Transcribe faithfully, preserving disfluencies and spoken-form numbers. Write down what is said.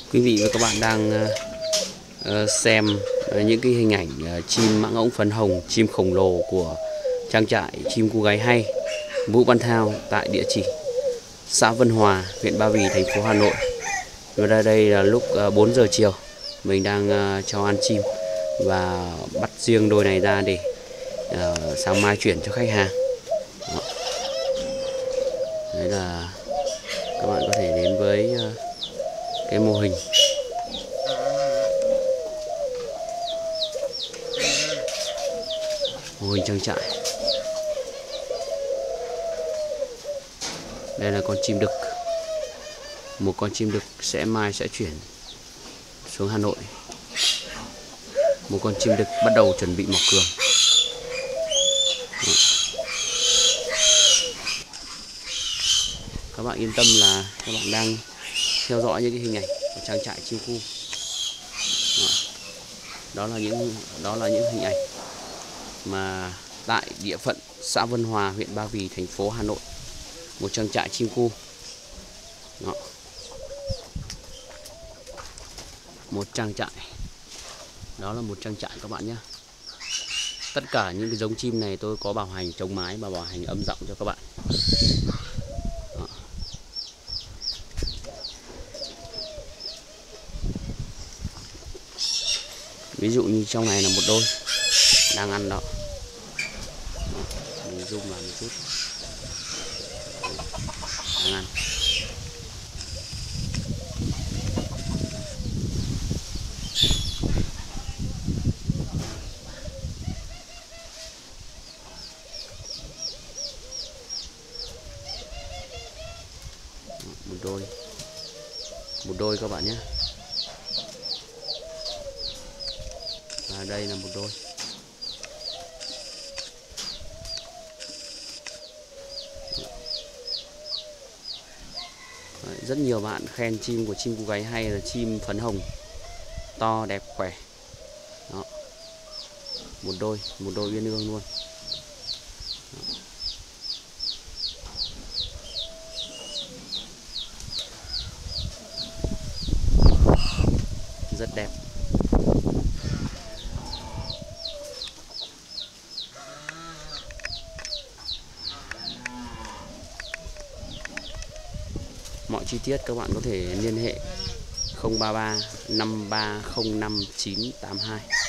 Quý vị và các bạn đang uh, xem uh, những cái hình ảnh uh, chim mãng ống phấn hồng, chim khổng lồ của trang trại chim Cu Gáy Hay Vũ Văn Thao tại địa chỉ xã Vân Hòa, huyện Ba Vì, thành phố Hà Nội. Và đây, đây là lúc uh, bốn giờ chiều, mình đang uh, cho ăn chim và bắt riêng đôi này ra để uh, sáng mai chuyển cho khách hàng. Đó. Đấy là các bạn có thể đến với uh, cái mô hình mô hình trang trại. Đây là con chim đực, một con chim đực sẽ mai sẽ chuyển xuống Hà Nội. Một con chim đực bắt đầu chuẩn bị mọc cường. Các bạn yên tâm là các bạn đang theo dõi những cái hình ảnh của trang trại chim cu. Đó là những đó là những hình ảnh mà tại địa phận xã Vân Hòa, huyện Ba Vì, thành phố Hà Nội, một trang trại chim cu. Đó. Một trang trại. Đó là một trang trại các bạn nhé. Tất cả những cái giống chim này tôi có bảo hành chống mái và bảo hành âm giọng cho các bạn. Đó. Ví dụ như trong này là một đôi đang ăn đó. Mình zoom vào một chút. Đang ăn. Một đôi. Một đôi các bạn nhé. Và đây là một đôi. Rất nhiều bạn khen chim của chim Cu Gáy Hay là chim phấn hồng to đẹp khỏe. Đó. Một đôi, một đôi uyên ương luôn. Rất đẹp. Mọi chi tiết các bạn có thể liên hệ không ba ba năm ba không năm chín tám hai.